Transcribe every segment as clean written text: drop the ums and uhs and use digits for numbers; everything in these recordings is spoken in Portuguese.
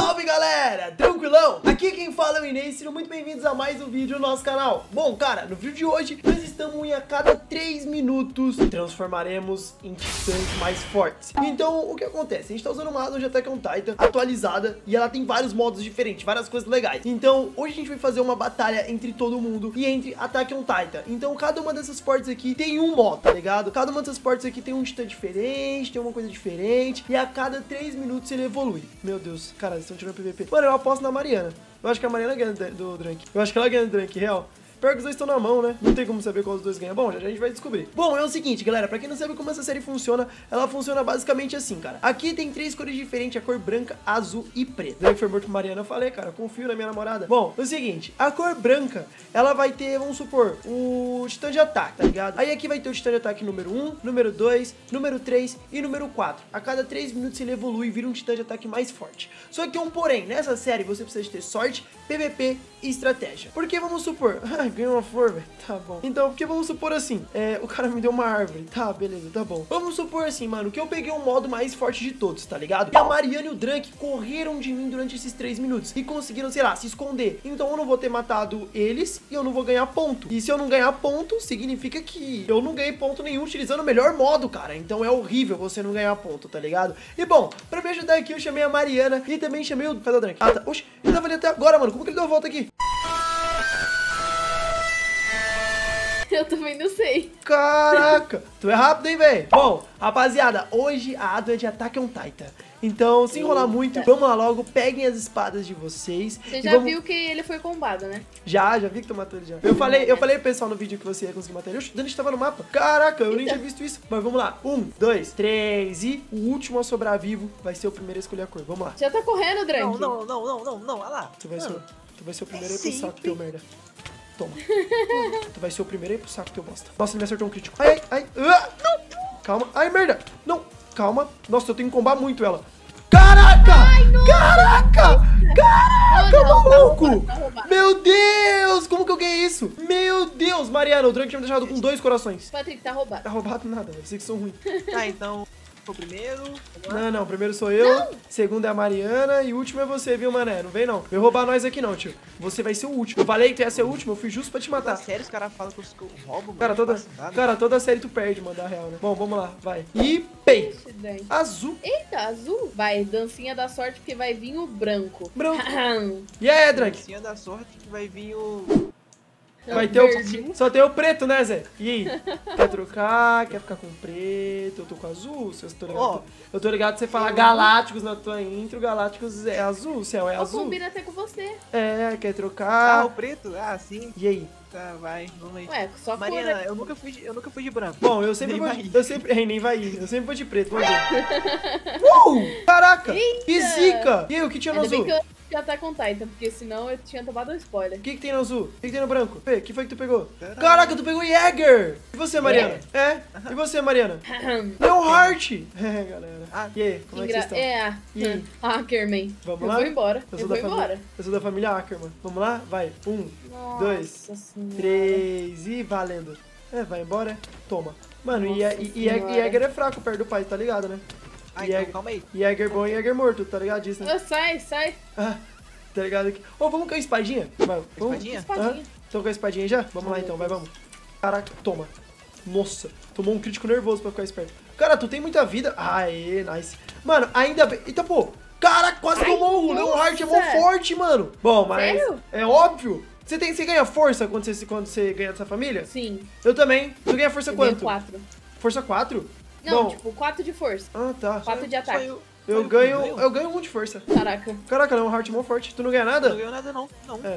Salve galera, tranquilão? Aqui quem fala é o Inês, sejam muito bem-vindos a mais um vídeo no nosso canal. Bom, cara, no vídeo de hoje nós estamos em a cada 3 minutos transformaremos em titãs mais fortes. Então, o que acontece? A gente tá usando uma asa de Attack on Titan atualizada e ela tem vários modos diferentes, várias coisas legais. Então, hoje a gente vai fazer uma batalha entre todo mundo e entre Attack on Titan. Então, cada uma dessas portas aqui tem um modo, tá ligado? Cada uma dessas portas aqui tem um titã diferente, tem uma coisa diferente e a cada 3 minutos ele evolui. Meu Deus, cara, eles estão tirando PVP. Mano, eu aposto na Mariana. Eu acho que a Mariana ganha do Drunk. Eu acho que ela ganha do Drunk, real. Pior que os dois estão na mão, né? Não tem como saber qual dos dois ganha. Bom, já a gente vai descobrir. Bom, é o seguinte, galera. Pra quem não sabe como essa série funciona, ela funciona basicamente assim, cara. Aqui tem 3 cores diferentes, a cor branca, azul e preto. Drake foi morto por Mariana, eu falei, cara, confio na minha namorada. Bom, é o seguinte, a cor branca, ela vai ter, vamos supor, o titã de ataque, tá ligado? Aí aqui vai ter o titã de ataque número 1, número 2, número 3 e número 4. A cada 3 minutos ele evolui e vira um titã de ataque mais forte. Só que um porém, nessa série você precisa de ter sorte, PVP e estratégia. Porque vamos supor, ganhou uma flor, velho, tá bom. Então, porque vamos supor assim, o cara me deu uma árvore, tá, beleza, tá bom. Vamos supor assim, mano, que eu peguei o modo mais forte de todos, tá ligado? E a Mariana e o Drunk correram de mim durante esses 3 minutos e conseguiram, sei lá, se esconder. Então eu não vou ter matado eles e eu não vou ganhar ponto. E se eu não ganhar ponto, significa que eu não ganhei ponto nenhum utilizando o melhor modo, cara. Então é horrível você não ganhar ponto, tá ligado? E bom, pra me ajudar aqui eu chamei a Mariana e também chamei o... Cadê o Drunk? Ah, tá. Oxe, ele tava ali até agora, mano. Como que ele deu a volta aqui? Eu também não sei. Caraca, tu é rápido, hein, velho? Bom, rapaziada, hoje a aba é de Attack on Titan. Então, sem enrolar muito, vamos lá logo, peguem as espadas de vocês. Você já viu que ele foi combado, né? Já vi que tu matou ele já. Eu falei pro pessoal no vídeo que você ia conseguir matar ele. O Dani estava no mapa. Caraca, eu nem tinha visto isso. Mas vamos lá. 1, 2, 3 e o último a sobrar vivo vai ser o primeiro a escolher a cor. Vamos lá. Já tá correndo, Drunk. Não, olha lá. Tu vai ser o primeiro a ir pro saco, teu merda. Toma. Tu vai ser o primeiro a ir pro saco, teu bosta. Nossa, ele me acertou um crítico. Ai. Não. Calma. Ai, merda. Não. Calma. Nossa, eu tenho que combar muito ela. Caraca! Ai, Caraca, maluco! Tá Meu Deus! Como que eu ganhei isso? Meu Deus, Mariana, o Drunk tinha me deixado com 2 corações. Patrick, tá roubado. Tá roubado nada, vocês que são ruins. Tá, então, o primeiro. Não, primeiro sou eu, segundo é a Mariana e o último é você, viu, mané? Não vem não. Vem roubar nós aqui não, tio. Você vai ser o último. Eu falei que tu ia ser o último, eu fui justo pra te matar. Sério, os caras falam que eu roubo, mano? Cara, toda série tu perde, mano, da real, né? Bom, vamos lá, vai. E pei! Azul. Eita, azul. Vai, dancinha da sorte, porque vai vir o branco. Branco. E aí, Drunk? Dancinha da sorte que vai vir o... Vai ter o... Só tem o preto, né, Zé? E aí? Quer trocar? Quer ficar com preto? Eu tô com azul, vocês tô ligado? Eu tô ligado que você fala Galácticos na tua intro, Galácticos é azul, o céu é azul. Combina até com você. Quer trocar? Ah, o preto? Ah, sim. E aí? Tá, vai, vamos aí. Ué, só Mariana, cor. eu nunca fui de branco. Bom, eu sempre Nem vou vai de... ir. Eu sempre... nem vai ir. Eu sempre vou de preto, vamos ver. Caraca! Eita! Que zica! E aí, o que tinha no Ainda azul? bem que eu já tá com Titan, porque senão eu tinha tomado um spoiler. O que tem no azul? O que tem no branco? Fê, que foi que tu pegou? Caraca, tu pegou Jäger! E você, Mariana? E você, Mariana? Leonhardt! Galera. E aí, como é que vocês estão? E aí? Ackerman. Vamos eu lá? vou embora. Eu sou da família Ackerman. Vamos lá? Vai. 1, Nossa 2, senhora. 3 e valendo. Vai embora. Toma. Mano, Nossa e senhora. Jäger é fraco perto do pai, tá ligado, né? Ah, então calma aí. Jäger bom e Jäger morto, tá ligado disso, né? Sai. Tá ligado aqui. Vamos com a espadinha? Vamos. Espadinha? Então com a espadinha já? Vamos lá então, vamos. Caraca, toma. Nossa, tomou um crítico nervoso pra ficar esperto. Cara, tu tem muita vida. Aê, nice. Mano, ainda bem. Eita, pô. Cara, quase tomou o Leonhardt, é mó forte, mano. Bom, mas sério? é óbvio. Você ganha força quando você ganha dessa família? Sim. Eu também. Tu ganha força quanto? 4. Força 4? Não, Bom. tipo, 4 de força. Ah, tá. 4 de ataque. Eu ganho 1 de força. Caraca, Leonhardt é mó forte. Tu não ganha nada? Não ganhou nada, não.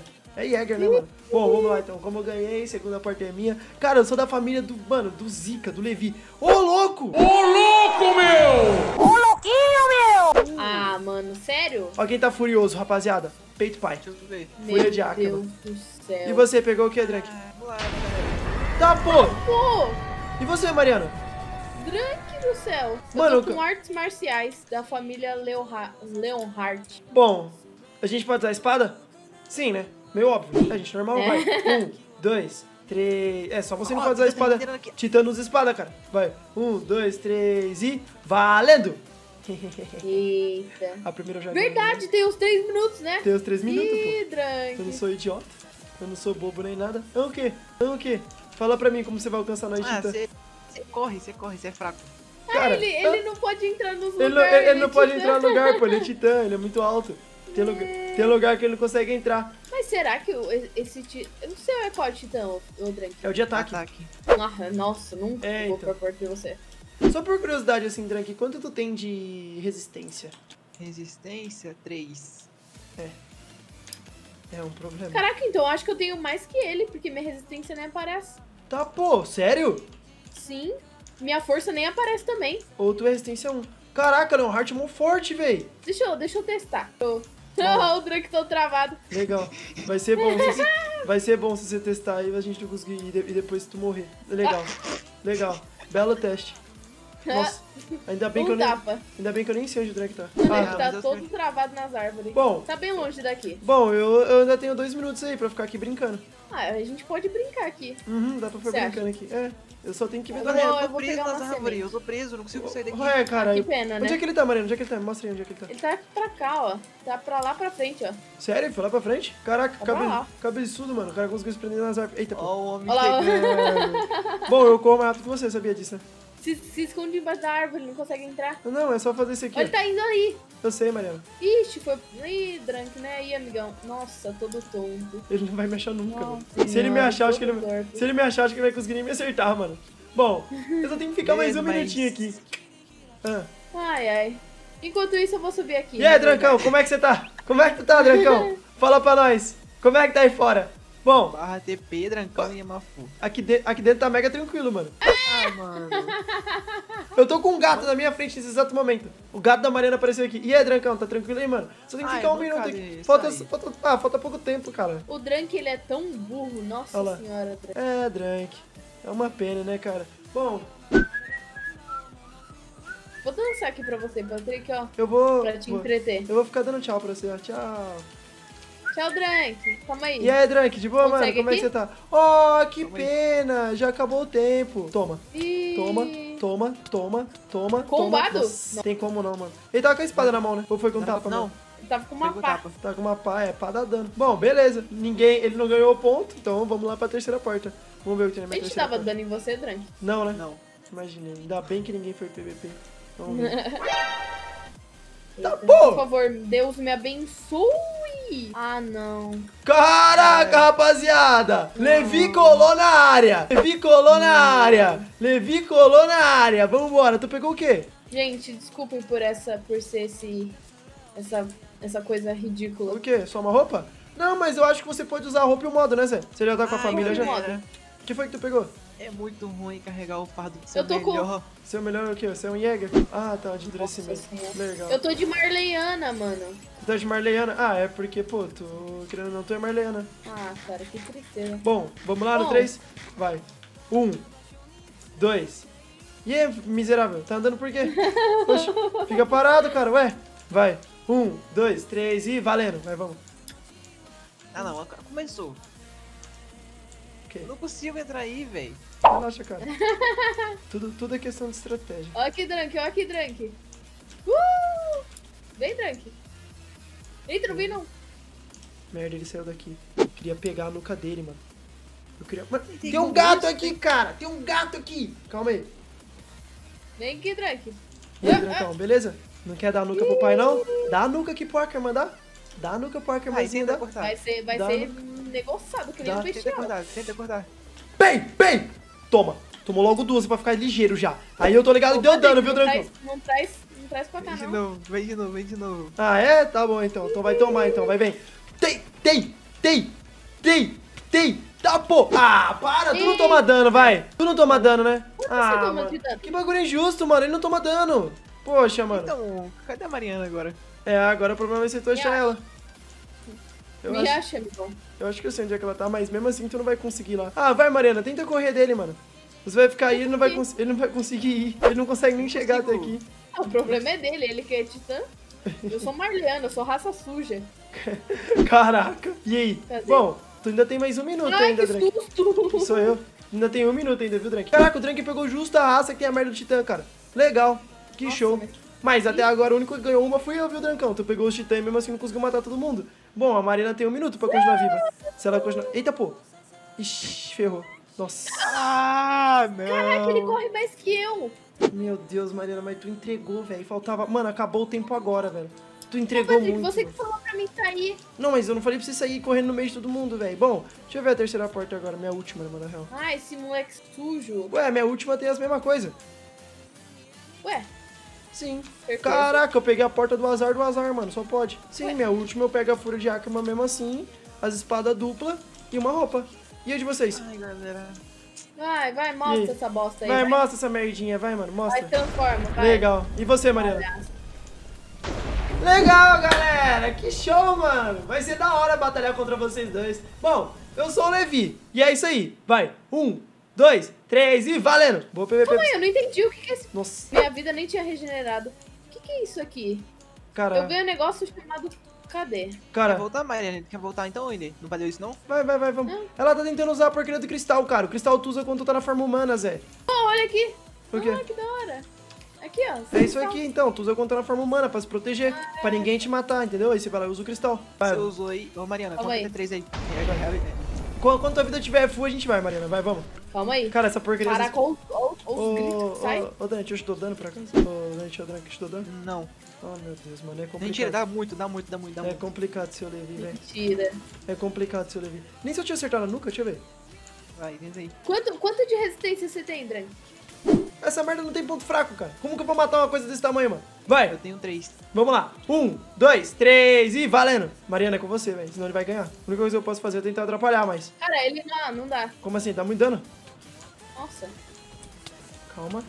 É Jäger, né, mano? Bom, vamos lá, então. Como eu ganhei, segunda parte é minha. Cara, eu sou da família do, mano, do Zika, do Levi. Ô, louco! Ô, louco, meu! Ô, louquinho, meu! Ah, mano, sério? Ó quem tá furioso, rapaziada. Peito pai. Deixa eu ver. Fúria de Meu Ackerman. Deus do céu. E você, pegou o que, Drake? Vamos lá, galera. Tá, pô! Pô, E você, Mariana? Drunk do céu. Mano, eu tô com artes marciais da família Leonhardt. Bom, a gente pode usar a espada? Sim, né? Meio óbvio. A gente normal, vai. 1, 2, 3... só você não pode usar a espada. Titã usa espada, cara. Vai. 1, 2, 3 e... Valendo! Eita. A primeira eu já Verdade, tem os 3 minutos, né? Tem os 3 minutos, pô. Ih, Eu não Drunk. sou idiota. Eu não sou bobo nem nada. É o quê? É o quê? Fala pra mim como você vai alcançar nós, Ah, Titã. você corre, você é fraco. Cara, Ele não pode entrar nos ele lugares. ele não pode Titã. entrar no lugar, pô. Ele é Titã, ele é muito alto. Tem lugar que ele não consegue entrar. Mas será que esse Titã... Eu não sei qual é o Titã, o Drunk. É o de ataque. Nossa, nunca É, vou então. pra perto de você. Só por curiosidade, assim, Drunk, quanto tu tem de resistência? Resistência 3. É um problema. Caraca, então eu acho que eu tenho mais que ele, porque minha resistência nem aparece. Tá, pô, sério? Sim, minha força nem aparece também. Ou tu é resistência 1. Caraca, não, Heart é mó forte, véi. Deixa eu testar. O Drunk todo travado. Legal. Vai ser bom se você, vai ser bom se você testar e a gente não conseguir e depois tu morrer. Legal. Legal. Belo teste. Nossa, ainda bem que eu nem, Tapa. ainda bem que eu nem sei onde o Drake tá. Mano, Ah, ele tá mas eu todo sei. travado nas árvores. Bom. Tá bem longe daqui. Bom, eu ainda tenho 2 minutos aí pra ficar aqui brincando. Ah, a gente pode brincar aqui. Dá pra ficar Você brincando aqui. É, eu só tenho que ver Eu da vou- reta. Eu tô pegar preso nas uma árvores, semente. eu tô preso, não consigo sair daqui. Ué, cara. Que pena, Onde né? é que ele tá, Mariana? Onde é que ele tá? Mostra aí onde é que ele tá. Ele tá pra cá, ó. Tá pra lá pra frente, ó. Sério? Foi lá pra frente? Caraca, Tá pra lá. cabeçudo, mano. O cara conseguiu se prender nas árvores. Eita, pô. Ó o homem Olha lá, chegando. Bom, eu corro mais rápido que você, sabia disso, né? Se esconde embaixo da árvore, ele não consegue entrar. Não, é só fazer isso aqui. Olha, ele tá indo aí. Eu sei, Mariana. Ixi, foi... Ih, Drunk, né? Ih, amigão. Nossa, todo tonto. Ele não vai me achar nunca, mano. Nossa Se ele me senhora, achar, acho que ele... todo torto. Se ele me achar, acho que ele vai conseguir nem me acertar, mano. Bom, eu só tenho que ficar mais um Mas- minutinho aqui. Ah. Ai, ai. Enquanto isso, eu vou subir aqui. E aí, Drancão, como é que você tá? Como é que tu tá, Drancão? Fala pra nós. Como é que tá aí fora? Bom, Barra TP, Drancão e Yamafu. aqui dentro tá mega tranquilo, mano. Ah, mano. Eu tô com um gato na minha frente nesse exato momento. O gato da Mariana apareceu aqui. E aí, Drancão, tá tranquilo aí, mano? Só tem que Ai, ficar um não, minuto cara, aqui. isso Falta, aí. falta pouco tempo, cara. O Drunk, ele é tão burro. Nossa Olha lá. senhora, Drunk. É, Drank. É uma pena, né, cara? Bom, Vou dançar aqui pra você, Patrick, ó. eu vou... Pra te entreter. Eu vou ficar dando tchau pra você, ó. Tchau. Tchau, Drunk. Calma aí. E aí, Drank, de boa, mano? Consegue Como é que aqui? você tá? Oh, que Calma aí. pena! Já acabou o tempo. Toma, Ih. toma. Combado? Nossa, Não. tem como não, mano. Ele tava com a espada na mão, né? Ou foi com tapa, Não, mano? Tava com uma pegou pá. tapa. Tá com uma pá, pá dá dano. Bom, beleza. Ele não ganhou o ponto, então vamos lá pra terceira porta. Vamos ver o que tem na A minha gente terceira tava porta. dando em você, Drunk. Não, né? Não. Imaginei. Ainda bem que ninguém foi PVP. Vamos ver. Eita, pô! Por favor, Deus me abençoe. Ah, não. Caraca, rapaziada! Levi colou na área! Levi colou na área! Vambora, tu pegou o quê? Gente, desculpem por ser essa coisa ridícula. O quê? Só uma roupa? Não, mas eu acho que você pode usar a roupa e o modo, né, Zé? Você já tá com a Ai, família já? modo. O que foi que tu pegou? É muito ruim carregar o fardo do Eu tô com- melhor. Seu melhor é o quê? Você é um Jäger? Ah, tá, de endurecimento. Nossa Senhora. Legal. Eu tô de Marleyana, mano. Tu tá de Marleyana? Ah, é porque, pô, tu, querendo ou não, tu é Marleyana. Ah, cara, que tristeza. Bom, vamos lá no Bom. 3? Vai. 1, 2. E aí, miserável, tá andando por quê? Poxa, fica parado, cara, ué. Vai. 1, 2, 3 e valendo. Vai, vamos. Ah, não, começou. Ok. Eu não consigo entrar aí, velho. Relaxa, cara. Tudo é questão de estratégia. Ó aqui, Drunk, ó aqui, Drunk. Vem, Drunk. Entra, vi não. Merda, ele saiu daqui. Eu queria pegar a nuca dele, mano. Eu queria... Mano, Tem tem um como gato isso? aqui, cara. Tem um gato aqui. Calma aí. Vem aqui, Drunk. E aí, Drancão, beleza? Não quer dar a nuca pro pai, não? Dá a nuca aqui pro Ackerman, dá? Dá a nuca pro Ackerman, Vai, tenta dá? cortar. Vai Dá, ser negociado, que nem Dá. um Tenta bestial. cortar, tenta cortar. Bem! Toma! Tomou logo duas pra ficar ligeiro já. Aí eu tô ligado que deu dano, viu, Drancão? Não traz pra cá, Vem de não. novo, vem de novo, vem de novo. Ah, é? Tá bom, então. Então vai tomar, então. Vai, vem. Tem! Tá, pô! Ah, para! Tu não toma dano, vai! Tu não toma dano, né? Ah, toma mano. de dano? Que bagulho injusto, mano. Ele não toma dano. Poxa, mano. Então, cadê a Mariana agora? É, agora o problema vai ser tu achar Me ela. Eu Me acho, acha, amigão. eu acho que eu sei onde é que ela tá, mas mesmo assim tu não vai conseguir lá. Ah, vai, Mariana. Tenta correr dele, mano. Você vai ficar aí, ele não vai conseguir ir. Ele não consegue nem chegar até aqui. Ah, o problema é dele, ele que é titã. Eu sou Marliana, eu sou raça suja. Caraca. E aí? Cadê? Bom, tu ainda tem mais um minuto Ai, ainda, que Drank. susto! Sou eu. Ainda tem um minuto ainda, viu, Drank? Caraca, o Drank pegou justo a raça que tem a merda do Titã, cara. Legal. Que Nossa, show. mas Mas até agora o único que ganhou uma fui eu, viu, Drancão? Tu pegou os titãs e mesmo assim não conseguiu matar todo mundo. Bom, a Marina tem 1 minuto pra continuar viva. Se ela continuar... Eita, pô. Ixi, ferrou. Nossa. Ah, não. Caraca, ele corre mais que eu. Meu Deus, Marina, mas tu entregou, velho. Faltava... Mano, acabou o tempo agora, velho. Tu Ô, entregou Patrick, muito. você que falou pra mim sair. Não, mas eu não falei pra você sair correndo no meio de todo mundo, velho. Bom, deixa eu ver a terceira porta agora. Minha última, na real. Ah, esse moleque sujo. Ué, minha última tem as mesmas coisas. Ué, Sim. certeza. Caraca, eu peguei a porta do azar, mano. Só pode. Sim, Ué. minha última eu pego a fúria de Ackerman mesmo assim, as espadas dupla e uma roupa. E a de vocês? Ai, galera. Vai, E aí? mostra essa bosta aí. Vai, mostra essa merdinha, vai, mano, mostra. Vai, transforma, vai. Legal. E você, Mariana? Olha. Legal, galera! Que show, mano! Vai ser da hora batalhar contra vocês dois. Bom, eu sou o Levi. E é isso aí. Vai. 1, 2, 3 e valendo! Boa PVP. Calma aí, eu não entendi o que é isso. Nossa, Minha vida nem tinha regenerado. O que é isso aqui? Eu cara. vi um negócio chamado... Cadê? Quer Cara, voltar, Mariana? Quer voltar então, Inê? Não valeu isso, não? vai, vamos. Ela tá tentando usar a porcaria do cristal, cara. O cristal tu usa quando tu tá na forma humana, Zé. Oh, olha aqui. O quê? Ah, que da hora. Aqui, ó. É isso aqui, então. Tu usa quando tá na forma humana, pra se proteger. Pra ninguém te matar, entendeu? Aí você vai lá e usa o cristal. Vai. Você usou aí. Ô, Mariana, Calma conta aí. até 3 aí. Quando tua vida tiver full, a gente vai, Mariana. Vai, vamos. Calma aí. Cara, essa porcaria... Para com os gritos que saem. Ô, Dante, eu te dou dano por acaso? Ô, Dante, eu te dou dano? Não. Oh, meu Deus, mano, é complicado. Mentira, dá muito. É complicado, seu Levi, velho. Mentira. É complicado, seu Levi. Nem se eu tinha acertado na nuca, deixa eu ver. Vai, tenta aí. Quanto de resistência você tem, Dran? Essa merda não tem ponto fraco, cara. Como que eu vou matar uma coisa desse tamanho, mano? Vai, Eu tenho 3. vamos lá. 1, 2, 3 e valendo. Mariana, é com você, velho, senão ele vai ganhar. A única coisa que eu posso fazer é tentar atrapalhar, mas... Cara, ele não dá. Como assim? Dá muito dano? Nossa. Calma.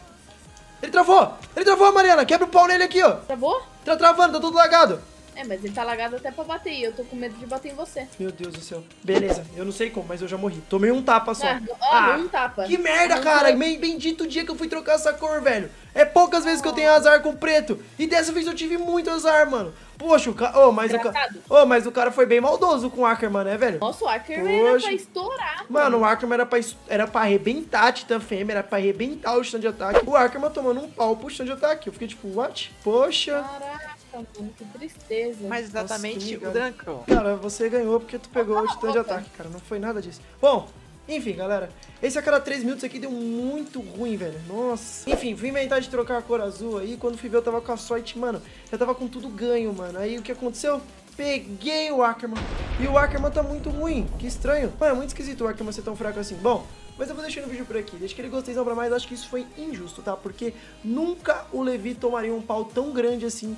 Ele travou! Ele travou, Mariana! Quebra o pau nele aqui, ó! Travou? Tá travando, tá tudo lagado. É, mas ele tá lagado até pra bater e eu tô com medo de bater em você. Meu Deus do céu. Beleza, eu não sei como, mas eu já morri. Tomei um tapa só. Não tapa. Que merda, Não cara. foi. Bendito dia que eu fui trocar essa cor, velho. É poucas vezes que eu tenho azar com preto. E dessa vez eu tive muito azar, mano. Poxa, o cara... Engraçado. Mas o cara foi bem maldoso com o Ackerman, né, velho? Nossa, o Ackerman era Poxa. pra estourar. Mano, o Ackerman era pra arrebentar a Titã Fêmea, era pra arrebentar o stand de ataque. O Ackerman tomando um pau pro stand de ataque. Eu fiquei tipo, what? Poxa. Caraca, mano, que tristeza. Mas exatamente Nossa, o Drancão. Cara, você ganhou porque tu pegou o titã de ataque, cara. Não foi nada disso. Bom, enfim, galera. Esse a cada 3 minutos aqui deu muito ruim, velho. Nossa. Enfim, fui inventar de trocar a cor azul aí. Quando fui ver, eu tava com a sorte, mano. Eu tava com tudo ganho, mano. Aí o que aconteceu? Peguei o Ackerman. E o Ackerman tá muito ruim. Que estranho. Mano, é muito esquisito o Ackerman ser tão fraco assim. Bom, mas eu vou deixando o vídeo por aqui. Deixa aquele gostei pra mais. Acho que isso foi injusto, tá? Porque nunca o Levi tomaria um pau tão grande assim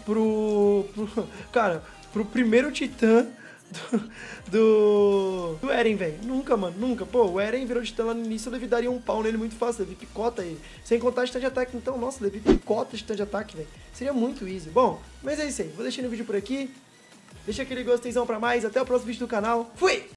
cara, pro primeiro titã do Eren, velho. Nunca, mano, nunca. Pô, o Eren virou titã lá no início, o Levi daria um pau nele muito fácil. O Levi picota ele. Sem contar titã de ataque. Então, nossa, o Levi picota titã de ataque, velho. Seria muito easy. Bom, mas é isso aí. Vou deixando o vídeo por aqui. Deixa aquele gostei pra mais. Até o próximo vídeo do canal. Fui!